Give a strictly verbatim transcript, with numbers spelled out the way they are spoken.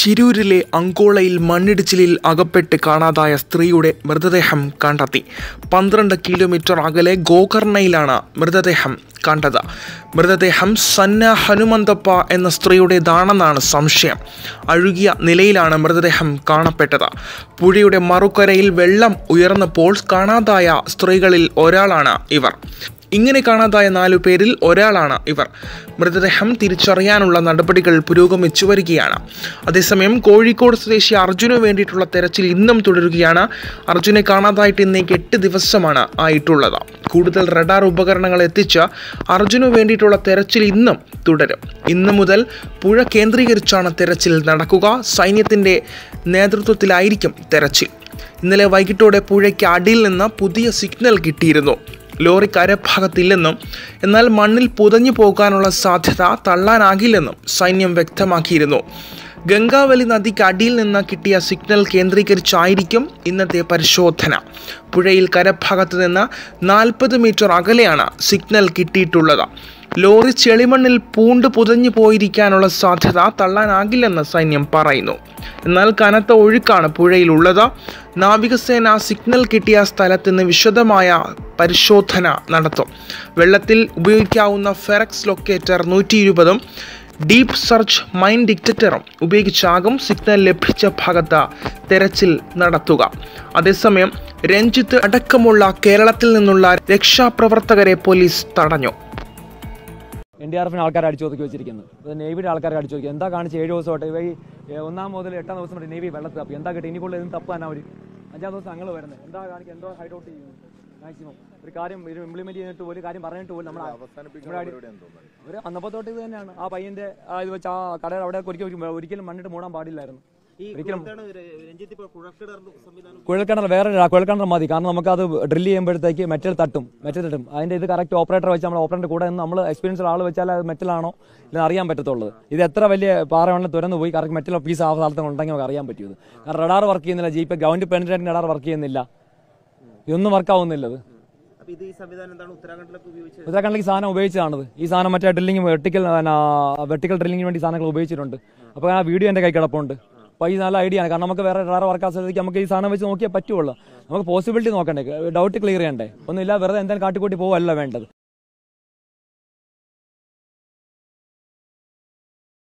ശിരൂരിലെ അങ്കോളയിൽ മണ്ണിടിച്ചിലിൽ അകപ്പെട്ട് കാണാതായ സ്ത്രീയുടെ മൃതദേഹം കണ്ടെത്തി. പന്ത്രണ്ട് കിലോമീറ്റർ അകലെ ഗോകർണയിലാണ് മൃതദേഹം കണ്ടത്. മൃതദേഹം സന്ന ഹനുമന്തപ്പ എന്ന സ്ത്രീയുടേതാണെന്നാണ് സംശയം. അഴുകിയ നിലയിലാണ് മൃതദേഹം കാണപ്പെട്ടത്. പുഴയുടെ മറുകരയിൽ വെള്ളം ഉയർന്നപ്പോൾ കാണാതായ സ്ത്രീകളിൽ ഒരാളാണ് ഇവർ. ഇങ്ങനെ കാണാതായ നാലു പേരിൽ ഒരാളാണ് ഇവർ. മൃതദേഹം തിരിച്ചറിയാനുള്ള നടപടികൾ പുരോഗമിച്ചു വരികയാണ്. അതേസമയം കോഴിക്കോട് സ്വദേശി അർജുനു വേണ്ടിയിട്ടുള്ള തെരച്ചിൽ ഇന്നും തുടരുകയാണ്. അർജുനെ കാണാതായിട്ട് ഇന്നേക്ക് എട്ട് ദിവസമാണ് ആയിട്ടുള്ളത്. കൂടുതൽ റഡാർ ഉപകരണങ്ങൾ എത്തിച്ച് അർജുനു വേണ്ടിയിട്ടുള്ള തെരച്ചിൽ ഇന്നും തുടരും. ഇന്നു മുതൽ പുഴ കേന്ദ്രീകരിച്ചാണ് തെരച്ചിൽ നടക്കുക. സൈന്യത്തിൻ്റെ നേതൃത്വത്തിലായിരിക്കും തെരച്ചിൽ. ഇന്നലെ വൈകിട്ടോടെ പുഴയ്ക്ക് അടിയിൽ നിന്ന് പുതിയ സിഗ്നൽ കിട്ടിയിരുന്നു. ലോറി കരഭാഗത്തില്ലെന്നും എന്നാൽ മണ്ണിൽ പുതഞ്ഞു പോകാനുള്ള സാധ്യത തള്ളാനാകില്ലെന്നും സൈന്യം വ്യക്തമാക്കിയിരുന്നു. ഗംഗാവലി നദിക്ക് അടിയിൽ നിന്ന് കിട്ടിയ സിഗ്നൽ കേന്ദ്രീകരിച്ചായിരിക്കും ഇന്നത്തെ പരിശോധന. പുഴയിൽ കരഭാഗത്ത് നിന്ന് നാൽപ്പത് മീറ്റർ അകലെയാണ് സിഗ്നൽ കിട്ടിയിട്ടുള്ളത്. ലോറി ചെളിമണ്ണിൽ പൂണ്ട് പുതഞ്ഞു പോയിരിക്കാനുള്ള സാധ്യത തള്ളാനാകില്ലെന്ന് സൈന്യം പറയുന്നു. എന്നാൽ കനത്ത ഒഴുക്കാണ് പുഴയിലുള്ളത്. നാവികസേന സിഗ്നൽ കിട്ടിയ സ്ഥലത്ത് നിന്ന് വിശദമായ പരിശോധന നടത്തും. വെള്ളത്തിൽ ഉപയോഗിക്കാവുന്ന ഫെറക്സ് ലൊക്കേറ്റർ നൂറ്റി ഇരുപതും ഡീപ്പ് സെർച്ച് മൈൻ ഡിറ്റക്ടറും ഉപയോഗിച്ചാകും സിഗ്നൽ ലഭിച്ച ഭാഗത്ത് തെരച്ചിൽ നടത്തുക. അതേസമയം രഞ്ജിത്ത് അടക്കമുള്ള കേരളത്തിൽ നിന്നുള്ള രക്ഷാപ്രവർത്തകരെ പോലീസ് തടഞ്ഞു. എൻ ഡി ആർ എഫിന് ആൾക്കാരെ അടിച്ചു ഒതുക്കി വെച്ചിരിക്കുന്നത്. നേവിയുടെ ആൾക്കാരെ അടിച്ചു നോക്കി എന്താ കാണിച്ച് ഏഴ് ദിവസമായിട്ട് ഇവ ഈ ഒന്നാം മുതൽ എട്ടാം ദിവസം വരെ നേവി വെള്ളത്തിൽ തപ്പി എന്താ കിട്ടി. ഇനി കൂടുതൽ ഇതും തപ്പാനാ ഒരു അഞ്ചാം ദിവസം ഞങ്ങൾ വരുന്നത് എന്താ കാണിക്കുക എന്തോ ഹൈഡ് ഔട്ട് ചെയ്യുന്നു. മാക്സിമം ഒരു കാര്യം ഇംപ്ലിമെന്റ് ചെയ്തിട്ട് ഒരു കാര്യം പറഞ്ഞിട്ട് പോലും നമ്മൾ ഒരു അന്നപ്പോ തൊട്ട് ഇത് തന്നെയാണ്. ആ പയ്യന്റെ ഇത് വെച്ച് ആ കടയിൽ അവിടെ ഒരിക്കലും ഒരിക്കലും മണ്ണിട്ട് മൂടാൻ പാടില്ലായിരുന്നു. ഒരിക്കലും കുഴൽക്കിണർ വേറെ കുഴൽക്കിണർ മതി. കാരണം നമുക്ക് അത് ഡ്രില്ല് ചെയ്യുമ്പോഴത്തേക്ക് മെറ്റൽ തട്ടും മെറ്റൽ തട്ടും അതിന്റെ ഇത് കറക്റ്റ് ഓപ്പറേറ്റർ വെച്ച് നമ്മൾ ഓപ്പറേറ്റർ കൂടെ നിന്ന് നമ്മൾ എക്സ്പീരിയൻസ് ആൾ വെച്ചാൽ അത് മെറ്റലാണോ ഇല്ലെന്ന് അറിയാൻ പറ്റത്തുള്ളത്. ഇത് എത്ര വലിയ പാറയാണെന്ന് തുറന്നു പോയി കറക്റ്റ് മെറ്റൽ പീസ് ആ സ്ഥലത്ത് ഉണ്ടെങ്കിൽ നമുക്ക് അറിയാൻ പറ്റും. കാരണം റഡാർ വർക്ക് ചെയ്യുന്നില്ല. G P ground penetrating radar work ചെയ്യുന്നില്ല. ഇതൊന്നും വർക്ക് ആവുന്നില്ല. ഇത് ഉത്തരാഖണ്ഡിലേക്ക് സാധനം ഉപയോഗിച്ചതാണത്. ഈ സാധനം മറ്റേ ഡ്രില്ലിംഗ് വെർട്ടിക്കൽ വെർട്ടിക്കൽ ഡ്രില്ലിങ്ങിന് വേണ്ടി സാധനങ്ങൾ ഉപയോഗിച്ചിട്ടുണ്ട്. അപ്പോൾ ആ വീഡിയോ എൻ്റെ കൈ കിടപ്പുണ്ട്. അപ്പോൾ ഈ നല്ല ഐഡിയ ആണ്. കാരണം നമുക്ക് വേറെ റഡാർ വർക്ക് ആസ്വദിക്ക് നമുക്ക് ഈ സാധനം വെച്ച് നോക്കിയാൽ പറ്റുള്ളൂ. നമുക്ക് പോസിബിലിറ്റി നോക്കണ്ടേ, ഡൗട്ട് ക്ലിയർ ചെയ്യണ്ടേ. ഒന്നുമില്ല വെറുതെ എന്തായാലും കാട്ടിക്കൂട്ടി പോവല്ല വേണ്ടത്.